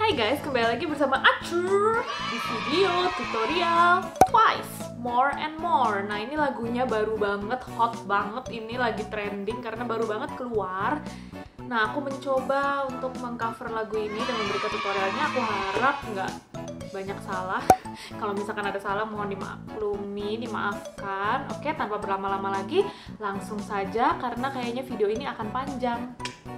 Hai guys, kembali lagi bersama Acur di video tutorial Twice More and More. Nah, ini lagunya baru banget, hot banget, ini lagi trending karena baru banget keluar. Nah, aku mencoba untuk mengcover lagu ini dan memberikan tutorialnya. Aku harap nggak banyak salah. Kalau misalkan ada salah, mohon dimaklumi, dimaafkan. Oke, tanpa berlama-lama lagi, langsung saja karena kayaknya video ini akan panjang.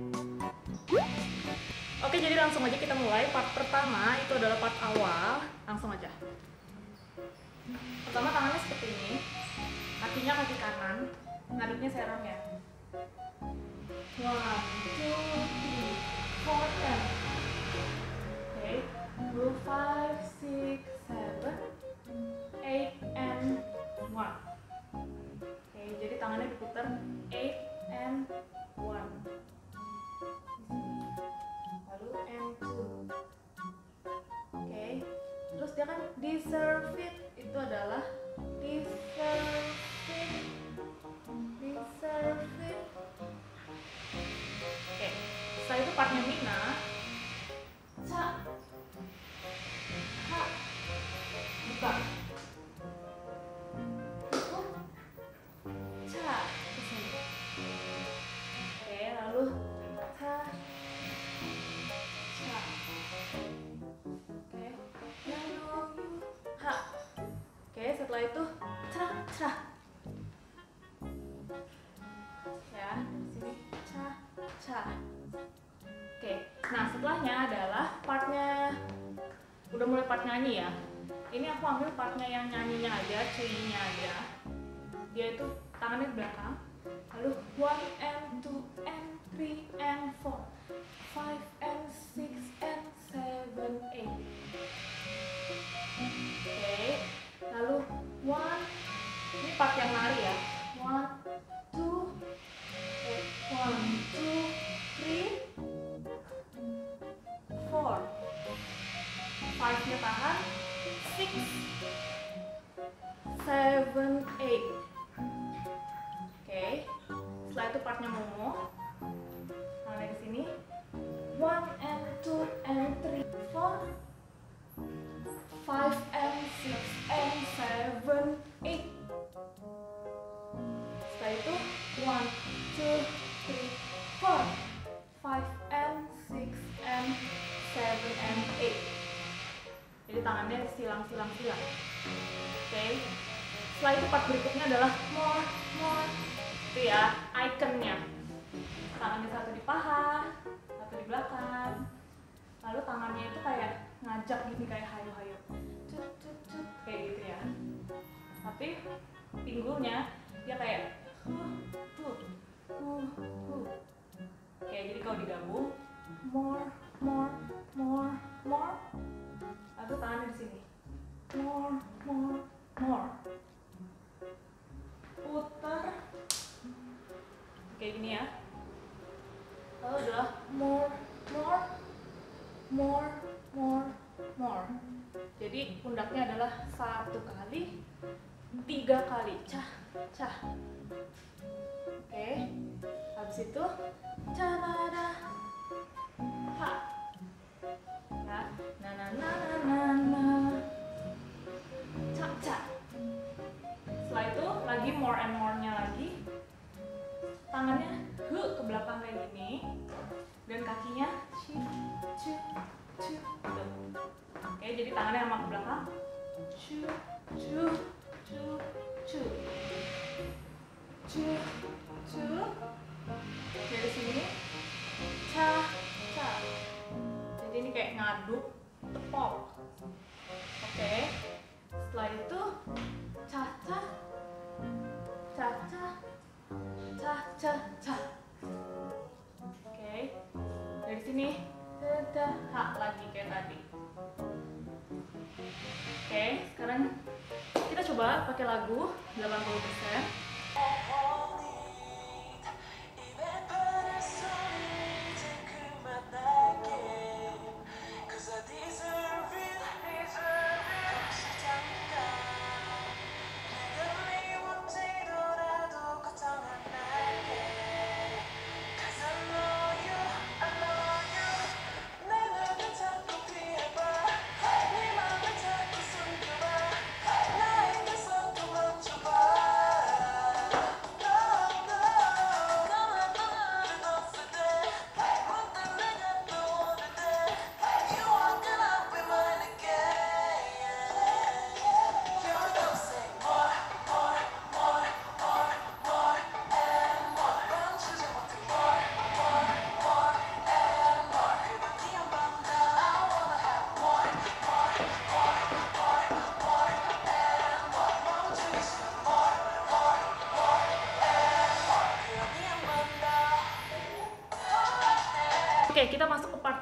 Oke, jadi langsung aja kita mulai. Part pertama itu adalah part awal. Langsung aja. Pertama tangannya seperti ini, kakinya kaki kanan, ngaduknya serong ya. 1, 2, 3, 4, 10. Oke, 2, 5, 6, 7, 8, and 1. Oke, jadi tangannya diputar 8 and 1. Lalu and 2. Oke, terus dia kan deserve it, itu adalah deserve it, deserve it. Oke, setelah itu partnya Mina, ca, ha, buka, tutup, ca, kesini. Oke, lalu ca, ca. Oke, ha. Oke, setelah itu cerah, cerah. Ya, sini ca, ca. Oke, nah setelahnya adalah partnya, udah mulai part nyanyi ya. Ini aku ambil partnya yang nyanyinya aja, cuinya aja. Dia itu tangannya di belakang. Lalu 1 and 2 and 3 and 4, 5 and 6 and 7, 8. Oke, lalu 1, ini part yang lari ya. 1, 2, 1, 2, 3, 4, 5-nya tahan, 6, 7, 8. Oke, setelah itu partnya Momo. Tangannya di sini. 1 and 2 and 3, 4, 5 and 6 and 7, 8. Setelah itu 1, 2, 3, 4, 5 and 6 and 7 and 8. Jadi tangannya silang-silang. Oke. Setelah itu part berikutnya adalah more. Itu ya, ikonnya. Tangannya satu di paha, satu di belakang. Lalu tangannya itu kayak ngajak gini, kayak hayo-hayo. Cut, kayak gitu ya. Tapi pinggulnya dia kayak Oke, jadi kalau digabung more. Lalu tangannya di sini. More. Putar. Kayak gini ya. Lalu adalah more. Jadi pundaknya adalah 1 kali, 3 kali. Cah. Oke. Habis itu canada. Ha. Ya. Na. Ca. Setelah itu lagi more and more-nya lagi. Tangannya ke belakang kayak gini dan kakinya cu. Oke, jadi tangannya sama ke belakang. Cu. Dari sini ca. Jadi ini kayak ngaduk tepok. Oke. Setelah itu ca. Oke. Dari sini ha lagi kayak tadi. Oke, sekarang kita coba pakai lagu 80%.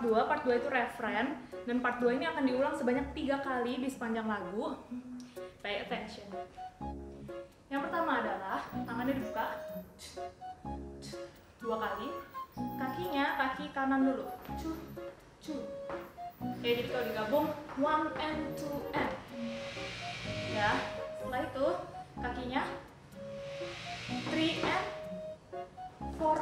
Part 2 itu referen, dan part 2 ini akan diulang sebanyak 3 kali di sepanjang lagu. Pay attention. Yang pertama adalah tangannya dibuka 2 kali, kakinya kaki kanan dulu, Oke, jadi kalau digabung 1 and 2 and ya. Setelah itu kakinya 3 and 4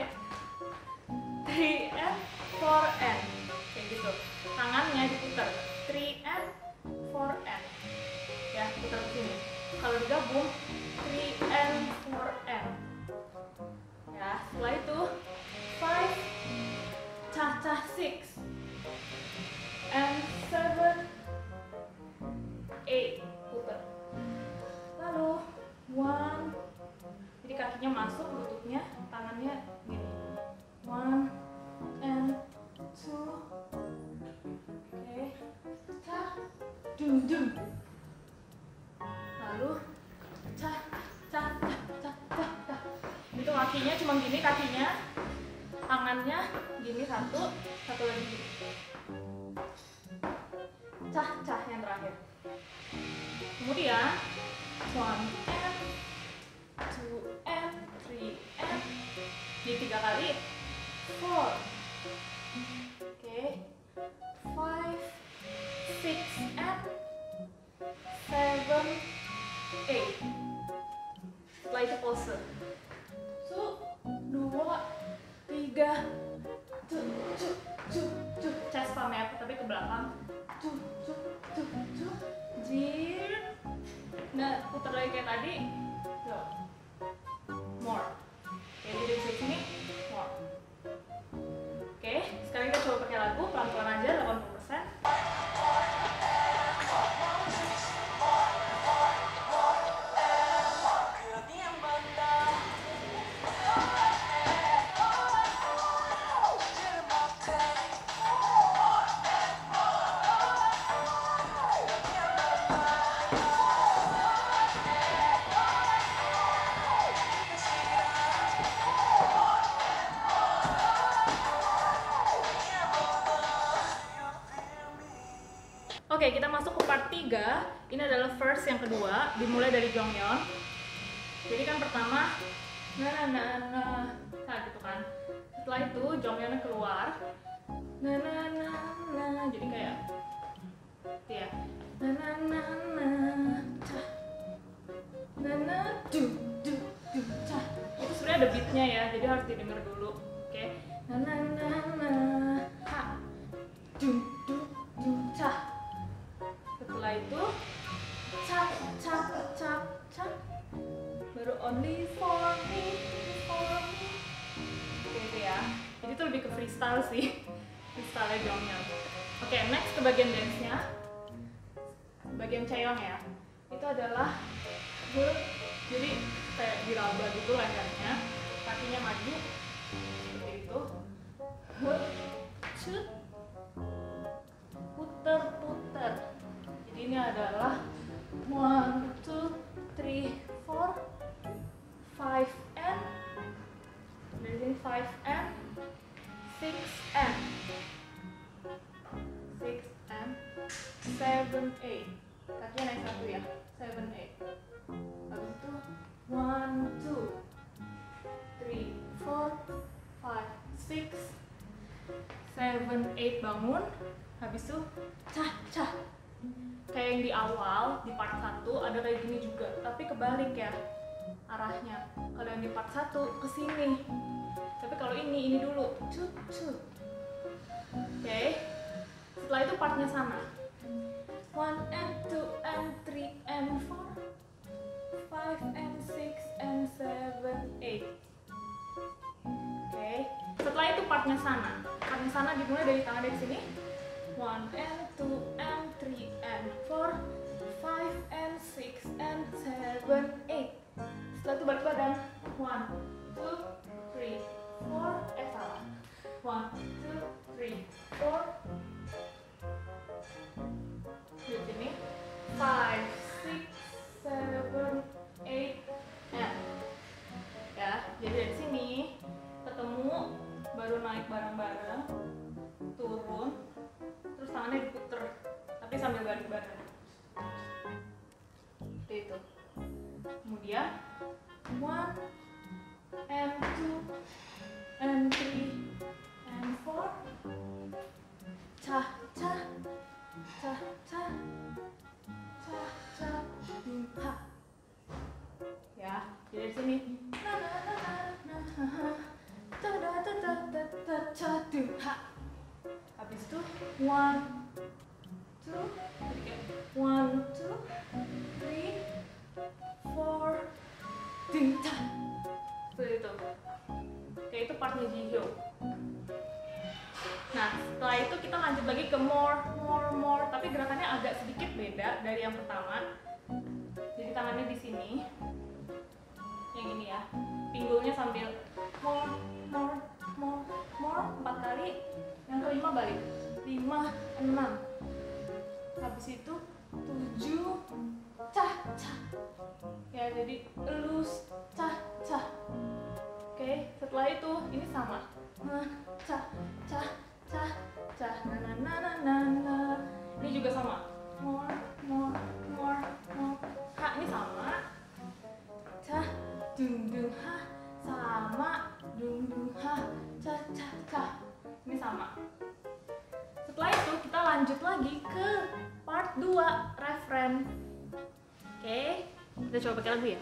3 and 4 and kayak gitu. Tangannya diputar 3 and 4 and ya, putar ke sini. Kalau digabung 3 and 4 and ya. Setelah itu 5 cha-cha 6 and 7 8 putar. Lalu 1, jadi kakinya masuk, lututnya, tangannya gini. 1 and 2, oke, cha, dung dung. Lalu cha cha cha cha cha cha. Itu kakinya cuma gini, kakinya, tangannya gini, satu lagi gini. Cha cha yang terakhir. Kemudian 1 and 2 and 3 and di 3 kali 4, oke, 5 6 and 7 8. Setelah itu pose 1 2 3 chest pump ya, tapi ke belakang, jir. Nah, putar lagi kayak tadi, more. Oke, jadi dari sini more. Oke, sekarang kita coba pakai lagu pelan-pelan aja, 80%. Oke, kita masuk ke part 3. Ini adalah verse yang kedua, dimulai dari Jonghyun. Jadi kan pertama nah gitu kan. Setelah itu Jonghyunnya keluar. Jadi kayak ya. Itu sebenarnya ada beatnya ya, jadi harus didengar dulu. Oke. Setelah itu cap cap cap cap, baru only for me. Gitu ya. Jadi itu lebih ke freestyle sih, freestyle Jonghyun. Oke, next ke bagian dance-nya, bagian Chaeyoung ya. Itu adalah jadi kayak diraba gitu lehernya, kakinya maju seperti itu, cut, puter. Jadi ini adalah 1 2 3 4 5 and dari sini 5 and 6 and 7 8. Kakinya naik satu ya, 7 8. Habis itu 1 2 3 4 5 6 7 8 bangun. Habis itu cah. Kayak yang di awal, di part 1 ada kayak gini juga, tapi kebalik ya arahnya. Kalau yang di part 1 ke sini. Tapi kalau ini dulu. Cut. Oke. Setelah itu partnya sama. 1 and 2 and 3 and 4 5 and 6 and 7 8. Oke. Setelah itu partnya sana. Partnya sana dimulai dari tangan dari sini. 1 and 2 and 3 and 4 5 and 6 and 7 8. Setelah itu balik badan. 1 2 3 4 salah. 1 2 3 4. Di sini 5 6 7 8 and ya. Jadi dari sini ketemu baru naik bareng-bareng tuh nih. Habis itu 1, 2, 1, 2, 3, 4, ding ta. Seperti itu. Oke, itu partnya Jihyo. Nah, setelah itu kita lanjut lagi ke more. Tapi gerakannya agak sedikit beda dari yang pertama. Jadi tangannya di sini, yang ini ya. Pinggulnya sambil more, 4 kali. Yang kelima balik, 5, 6. Habis itu 7, cah. Ya, jadi elus, cah. Oke, setelah itu ini sama. Cah. Na. Ini juga sama. More. Ha, ini sama. Cah, dung ha. Sama, dung ha. Cah. Ini sama. Setelah itu kita lanjut lagi ke part 2, refren. Oke, kita coba pakai lagu ya.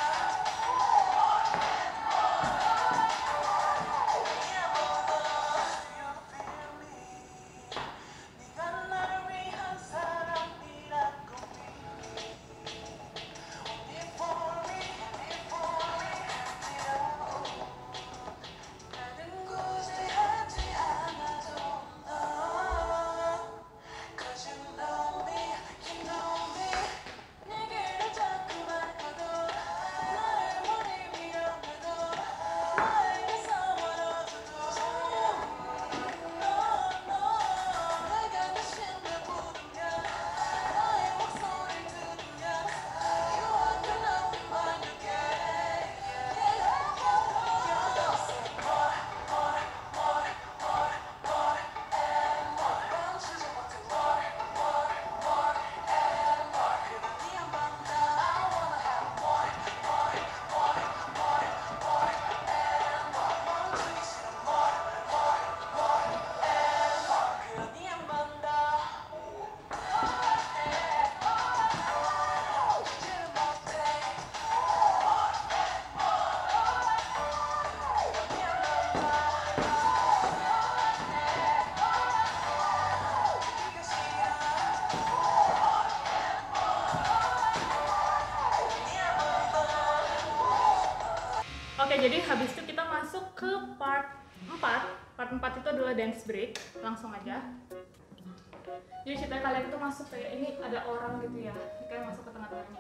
Oke, jadi habis itu kita masuk ke part 4. Part 4 itu adalah dance break. Langsung aja. Jadi ceritanya kalian itu masuk kayak ini ada orang gitu ya. Kalian masuk ke tengah-tengahnya.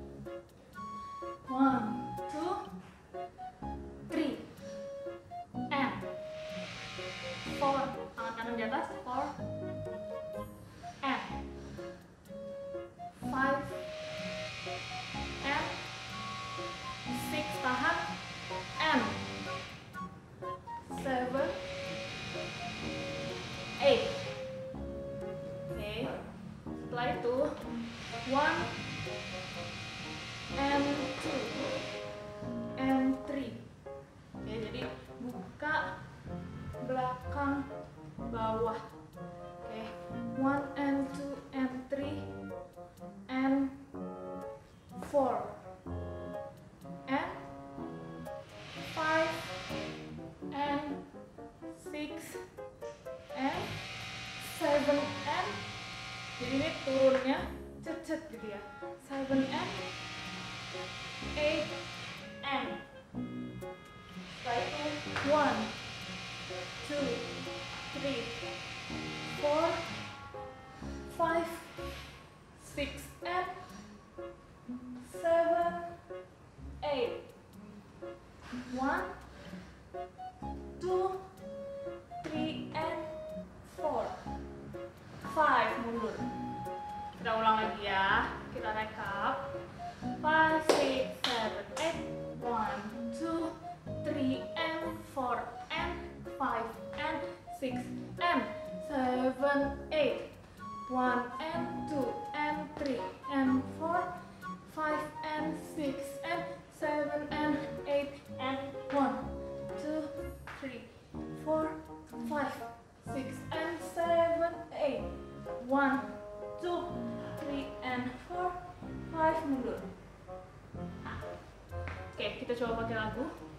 1, 2, 3, and 4. Tangan kanan di atas. 4, and 5, and 6. Tahan. And 7, 8. Oke. Setelah itu 1 and 2 and 3. Oke, jadi buka belakang bawah. Oke. 1 and 2 and 3 and 4 and 5 and 6 and 7 and, jadi ini turunnya cet gitu ya. 7 and 8 and, setelah itu 1, 2, 3, 4, 5, 6 and 7, 8. 1, 2, 3 and 4, 5. Mundur. Kita ulang lagi ya. Kita rekap. 5, 6, 7, 8. 1, 2, 3 and 4 and 5 and 6 and 7, 8. 1 and 2 and 3 and 4, 5 and 6 and 7 and 8 and 1, 2, 3, 4, 5, 6 and 7, 8. 1, 2, 3 and 4, 5. Mundur. Oke, Oke, kita coba pakai lagu.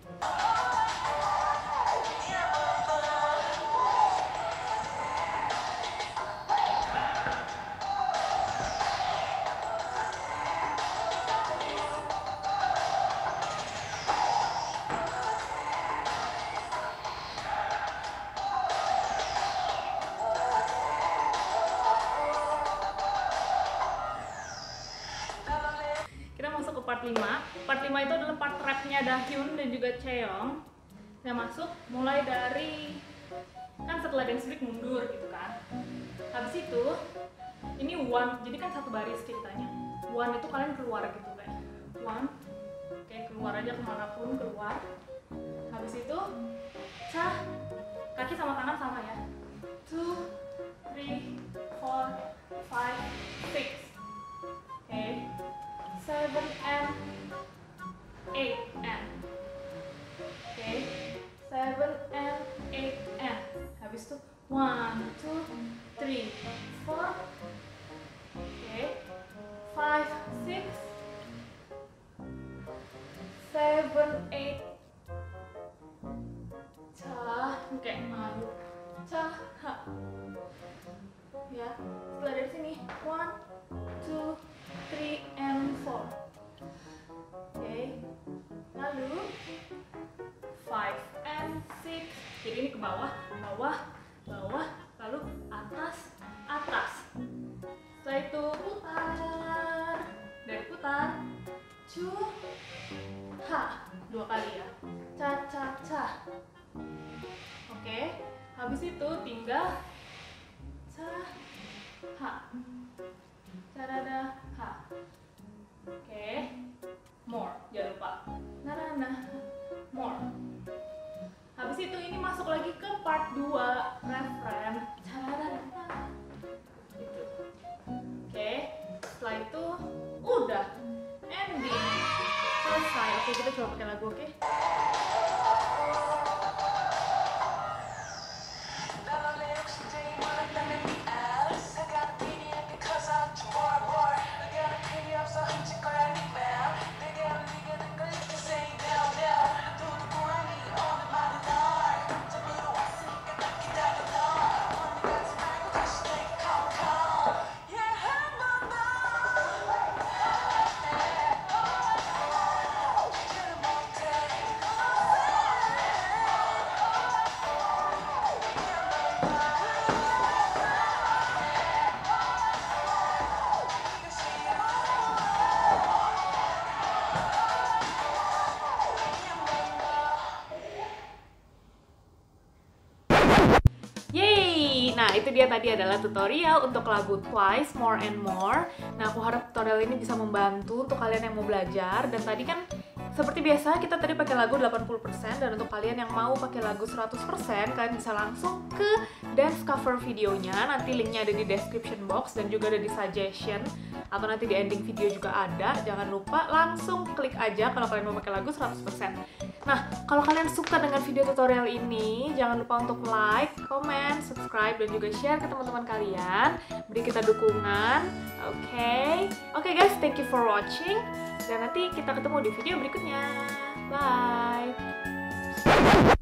Kita masuk ke part 5. Part 5 itu adalah part rapnya Dahyun dan juga Chaeyoung. Kita masuk mulai dari, kan setelah dance break mundur gitu kan. Habis itu ini one, jadi kan satu baris ceritanya. One itu kalian keluar gitu kayak one, kayak keluar aja kemanapun, keluar. Habis itu cha, kaki sama tangan sama ya. 2, 3, 4, 5, 6. Oke. 7 and 8 and. Oke. 7 and 8 and. Habis itu 1, 2, 3, 4. Oke. 5, 6, 7, 8. Cah. Oke, malu. Cah. Ha. Ya. Setelah dari sini 1, 2, 3 and 4. Oke. Lalu 5 and 6. Jadi ini ke bawah, bawah, bawah, lalu atas, atas. Setelah itu putar. Dari putar, cu, ha, 2 kali ya. Ca, ca, ca. Oke. Habis itu tinggal ca, ha. Carada, ha. Oke. More, jangan lupa. Narana, more. Habis itu ini masuk lagi ke part 2, refren. Carada, gitu. Oke. Setelah itu udah ending, selesai. Oke, kita coba pakai lagu, oke? Nah, itu dia tadi adalah tutorial untuk lagu Twice, More and More. Nah, aku harap tutorial ini bisa membantu untuk kalian yang mau belajar. Dan tadi kan seperti biasa kita tadi pakai lagu 80%, dan untuk kalian yang mau pakai lagu 100%, kalian bisa langsung ke dance cover videonya. Nanti linknya ada di description box dan juga ada di suggestion, atau nanti di ending video juga ada. Jangan lupa langsung klik aja kalau kalian mau pakai lagu 100%. Nah, kalau kalian suka dengan video tutorial ini, jangan lupa untuk like, comment, subscribe, dan juga share ke teman-teman kalian. Beri kita dukungan, oke? Oke guys, thank you for watching. Dan nanti kita ketemu di video berikutnya. Bye!